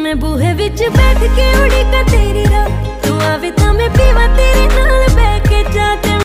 मैं बूहे विच बैठ के उड़ीका तेरी राह